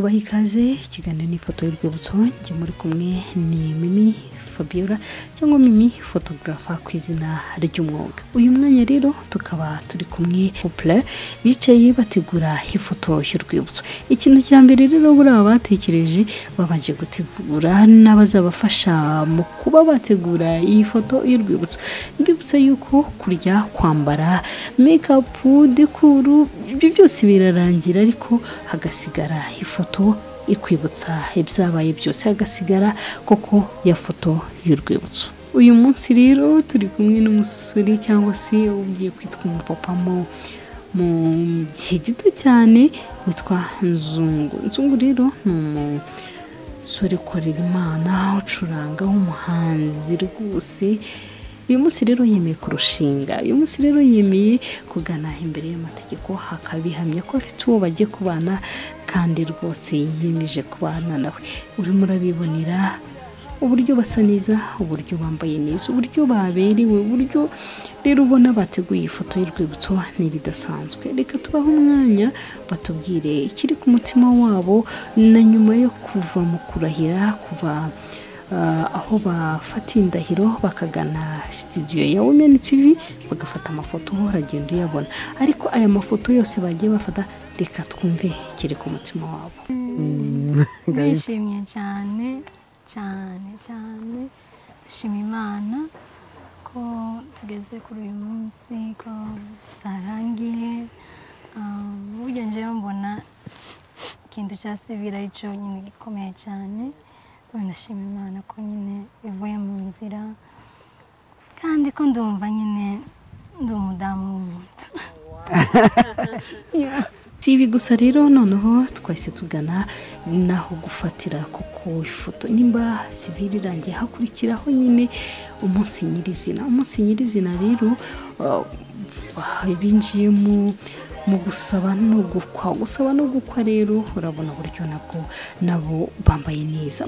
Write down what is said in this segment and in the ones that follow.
kubaha ikaze ikiganiro n'ifoto y'urwibutso njye muri kumwe ni Mimi Fabiola cyangwa Mimi photographer ku izina ry'umwuga. Uyu mwanya rero tukaba turi kumwe couple bicaye bategura ifoto y'urwibutso. Ikintu cya mbere rero buraba batekereje babanje gutegura n'abazabafasha mu kuba bategura iyi foto y'urwibutso. Mbibutsa yuko kurya, kwambara, makeup, decor ibyo byose birarangira ariko hagasigara ifoto ikwibutsa ibyabaye byose, hagasigara koko ya foto y'urwibutso. Uyu munsi rero turi kumwe n'umusore cyangwa se ugiye kwitwa umupapa mu gihe gito cyane witwa Nzungu. Nzungu rero ni umusore ukorera Imana, ucuranga, umuhanzi rwose. Uyu munsi rero yemeye kurushinga, uyu munsi rero yemeye kugana imbere y'amategeko hakabihamya ko afite uwo bagiye kubana kandi rwose yiyemeje kubana nawe. Urimo urabibonera uburyo basa neza, uburyo bambaye neza, uburyo baberewe, uburyo rero ubona bateguye ifoto y'urwibutso n'ibidasanzwe. Reka tubaho umwanya batubwire ikiri ku mutima wabo na nyuma yo kuva mu kurahira, kuva aho bafata indahiro bakagana studio ya Women TV bagafata amafoto uragenda uyabona. Ariko aya mafoto yose bagiye bafata reka twumve kiri ku mutima wabo. Ndishimye cyane shima Imana ko tugeze kuri uyu munsi, ko sarangiye. Burya nje mbona ikintu cyasibira ico nyine gikomeye cyane. Ndashima Imana ko nyine ivuye mu nzira kandi ko ndumva nyine ndi umudamu w'umuntu. Si ibi gusa rero noneho twahise tugana naho gufatira kuko ifoto nimba civil irangiye hakurikiraho nyine umunsi nyirizina rero binjiye mu gusaba no gukwa rero urabona buryo nabo bambaye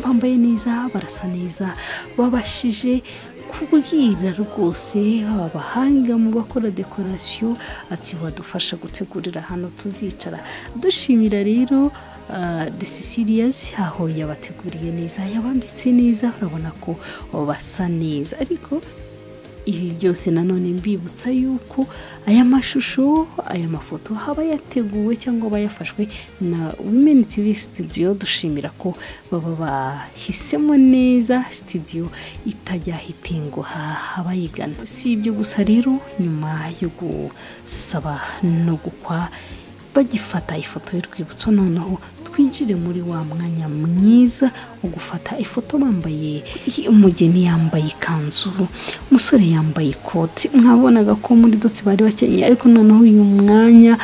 neza barasa neza, babashije kubwira rwose abahanga mu bakora decoration ati wadufasha gutegurira hano tuzicara. Dushimira rero the Sicilians aho yabateguriye neza, yabambitse neza, urabona ko basa neza. Ariko ibi byose nanone mbibutsa yuko aya mashusho, aya mafoto haba yateguwe cyangwa bayafashwe na Women TV studio. Dushimira ko baba bahisemo neza studio itajya hitenguha abayigana. Si ibyo gusa rero nyuma yo gusaba no gukwa bagifata ifoto y'urwibutso noneho twinjire muri wa mwanya mwiza wo gufata ifoto bambaye. Umugeni yambaye ikanzu, umusore yambaye ikoti, mwabonaga ko muri doti bari bakenye, ariko noneho uyu mwanya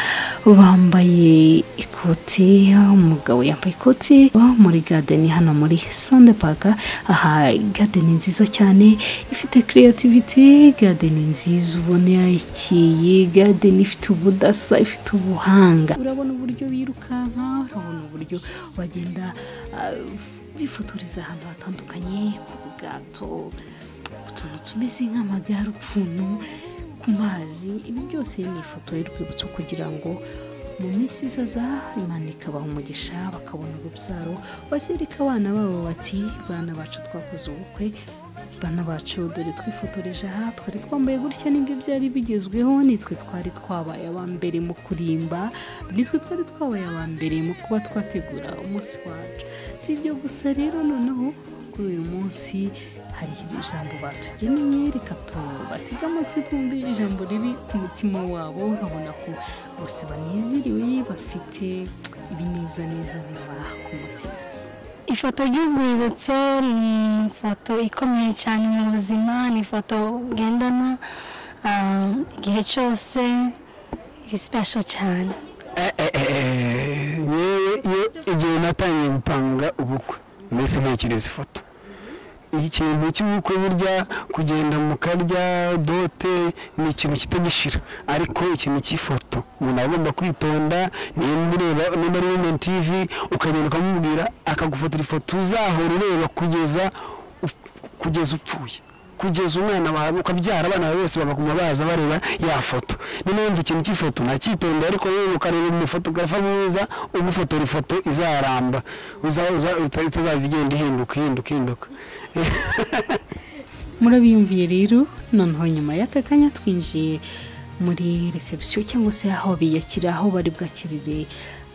bambaye ikoti, umugabo yambaye ikoti muri garden hano muri Sande Park. Aha garden nziza cyane ifite creativity, garden nziza ubona ikeye, garden ifite ubudasa, ifite ubuhanga. Urabona uburyo birukanka, urabona uburyo bagenda bifotoreza ahantu hatandukanye, ku bwato, utuntu tumeze nk'amagare, ukuntu ku mazi. Ibi byose ni ifoto y'urwibutso kugira ngo mu minsi izaza Imana ikabaha umugisha bakabona urubyaro, bazereka abana babo bati bana bacu twakoze ubukwe, bana bacu dore twifotoreje aha, twari twambaye gutya, nibyo byari bigezweho, nitwe twari twabaye abambere mu kurimba, nitwe twari twabaye abambere mu kuba twategura umunsi wacu. Si ibyo gusa rero noneho kuri uyu munsi hari ijambo batugeneye, reka tubatega amatwi twumve ijambo riri ku mutima wabo. Urabona ko bose banezeriwe, bafite ibineza biva ku mutima. Ifoto y'urwibutso ni ifoto ikomeye cyane mu buzima, ni ifoto ugendana igihe cyose, iri special cyane. Igihe natangiye gupanga ubukwe mbese ntekereza ifoto. Ikintu cy'ubukwe burya kugenda mu karya dote ni ikintu kitagishira, ariko ikintu cy'ifoto umuntu agomba kwitonda. Niba ari Women TV ukagenda ukamubwira akagufotora ifoto uzahora ureba kugeza upfuye, kugeza umwana wawe ukabyara abana bawe bose bagakuma baza bareba ya foto. Ni mpamvu ikintu cy'ifoto nacyitondera, ariko rero ukareba umufotografa mwiza umufotora ifoto izaramba, itazazigenda ihinduka. Murabiyumviye rero, noneho nyuma y'aka kanya twinjiye muri reception cyangwa se aho biyakira, aho bari bwakirire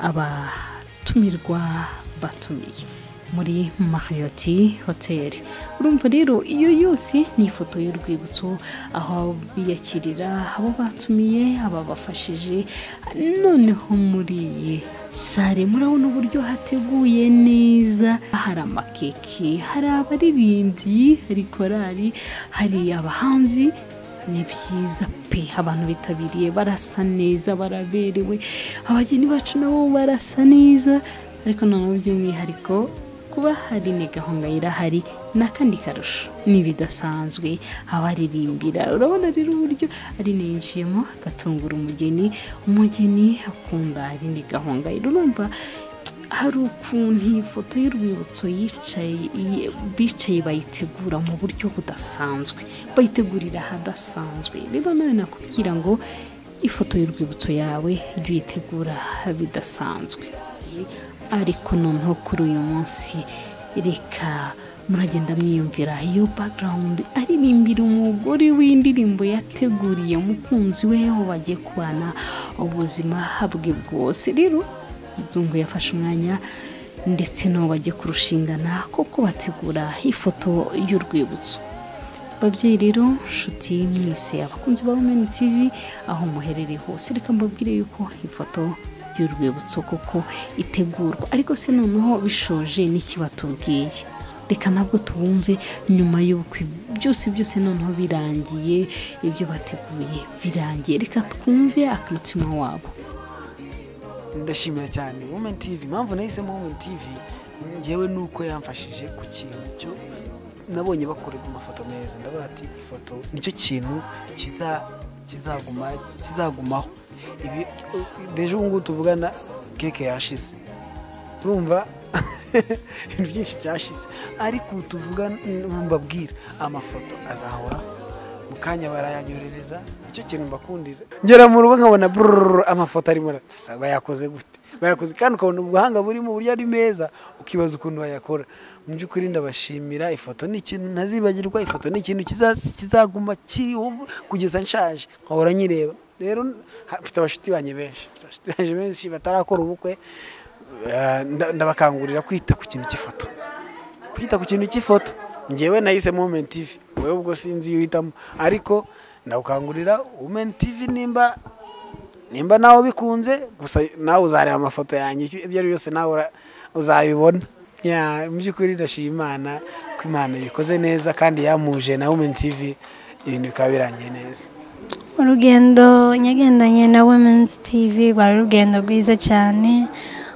abatumirwa batumiye muri Marriott Hotel. Urumva rero iyo yose ni ifoto y'urwibutso, aho biyakirira, abo batumiye, aba bafashije. Noneho muri sare murabona uburyo hateguye neza, hari amakeke, hari abaririmbyi, hari korali, hari abahanzi. Ni byiza pe, abantu bitabiriye barasa neza, baraberewe, abageni bacu nabo barasa neza. Ariko noneho by'umwihariko kuba hari ni gahunda irahari n'akandi karusho nibidasanzwe, abaririmbira. Urabona rero uburyo ari ninjiyemo agatungura umugeni akunda ari ni gahunda. Urumva hari ukuntu ifoto y'urwibutso bicaye bayitegura mu buryo budasanzwe, bayitegurira hadasanzwe. Rero nawe nakubwira ngo ifoto y'urwibutso yawe ujye uyitegura bidasanzwe. Ariko noneho kuri uyu munsi reka muragenda mwiyumvira iyo background aririmbira umugore w'indirimbo yateguriye umukunzi we aho bagiye kubana ubuzima bwe bwose. Rero Nzungu yafashe umwanya ndetse no bagiye kurushingana koko bategura ifoto y'urwibutso. Babyeyi rero, nshuti mwese abakunzi ba Women TV aho muherereye hose, reka mbabwire yuko ifoto y'urwibutso koko itegurwa. Ariko se noneho bishoje n'ikibatubwiye, reka nabwo tubumve nyuma y'ubukwe byose noneho birangiye, ibyo bateguye birangiye. Reka twumve akamutima wabo. Ndashimira cyane Women TV. Impamvu nahisemo Women TV ngewe nuko yamfashije ku kintu cyo nabonye bakorera amafoto meza. Ndabaha ati ifoto nicyo kintu kizagumaho. Ibi dejo ngo tuvugana keke yashize, urumva ibintu byinshi byashize, ariko tuvugana mbabwira amafoto azahora mukanya barayanyorereza. Icyo kintu mbakundira, ngera mu rugo nkabona amafoto arimo bayakoze gute, bayakoze kandi ukabona ubuhanga buri mu buryo ari meza, ukibaza ukuntu bayakora. Mu by'ukuri ndabashimira. Ifoto ni ikintu ntazibagirwa, ifoto ni ikintu kizaguma kiriho kugeza nshaje nkahora nyireba. Rero mfite abashuti banye benshi batarakora ubukwe, ndabakangurira kwita ku kintu cy'ifoto. Ngewe nahise Women TV, wewe ubwo sinzi uhitamo, ariko ndakangurira Women TV nimba nawe bikunze, gusa nawe uzareba amafoto yanjye ibyo ari byose nawe uzabibona. Mu by'ukuri ndashima Imana ko Imana bikoze neza kandi yamuje na Women TV ibintu bikaba birangiye neza. Urugendo nyagendanye na Women's TV rwari urugendo rwiza cyane,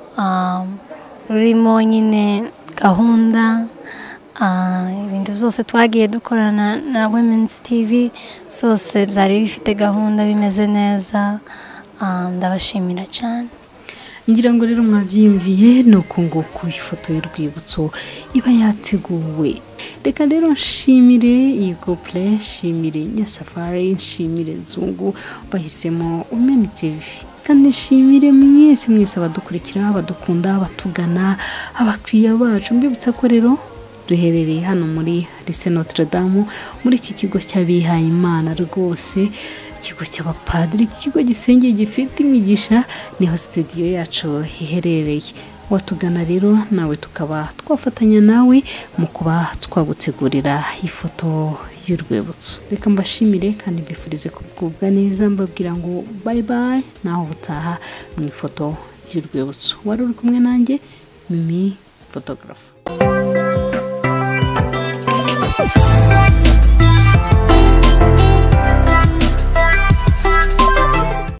rurimo nyine gahunda, ibintu byose twagiye dukorana na Women's TV byose byari bifite gahunda, bimeze neza. Ndabashimira cyane. Ngira ngo rero mwabyiyumviye nuko ngo ku ifoto y'urwibutso iba yateguwe. Reka rero nshimire iyi couple, nshimire Nyasafari, nshimire Nzungu bahisemo Women TV, kandi nshimire mwese abadukurikira, abadukunda, abatugana, abakiriya bacu. Mbibutsa ko rero duherereye hano muri Lycée Notre Dame, muri iki kigo cy'abihaye Imana rwose, ikigo cy'abapadiri, ikigo gisengeye gifite imigisha, niho studio yacu iherereye. Watugana rero nawe tukaba twafatanya nawe mu kuba twagutegurira ifoto y'urwibutso. Reka mbashimire kandi mbifurize kubwubwa neza, mbabwira ngo bye bye, naho utaha mu ifoto y'urwibutso. Wari uri kumwe nanjye Mimi photographer.